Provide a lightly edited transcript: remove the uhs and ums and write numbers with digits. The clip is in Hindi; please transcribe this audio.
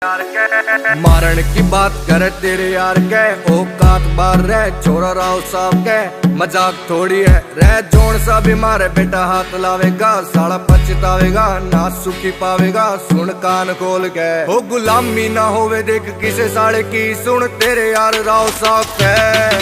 मारण की बात करे तेरे यार के औकात बार रह छोरा राव साहब के मजाक थोड़ी है रह जोन सा भी मारे बेटा हाथ लावेगा साला पछतावेगा ना सुखी पावेगा सुन कान खोल के हो गुलामी ना होवे देख किसे साले की सुन तेरे यार राव साहब के।